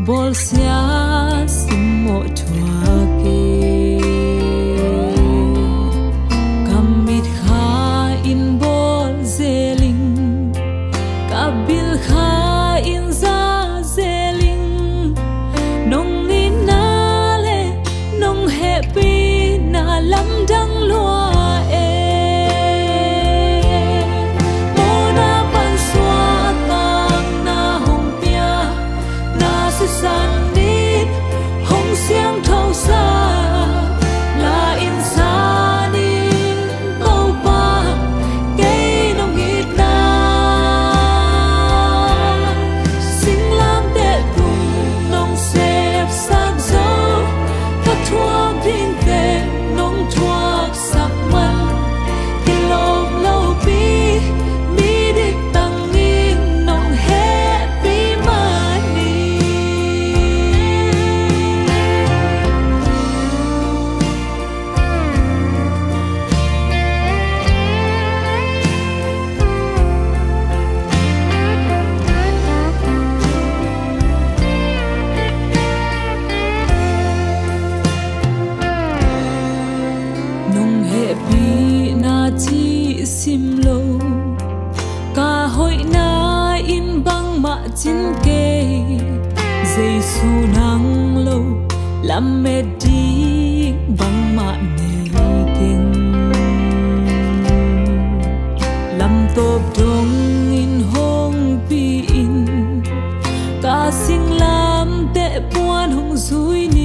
bol sia simo chua ke kamit kha in bol zeling kabil kha in za zeling nong ni na le nong happy na lam dang lua san nít hồng xiang thâu xa là insani câu ba cây nông nghít na sinh lam tệ cùng nông xếp sắc dấu các thuốc thiên tệ nông thuốc sắc mân thì lâu lâu bi mi địch tăng nghiêng nông hết bi mà chi sim lo cả hội na in băng mạ chín kê dây su nắng lâu làm mẹ đi băng mạ nề kinh làm tốp đông in hong pi in cả sinh làm tệ buồn hong dối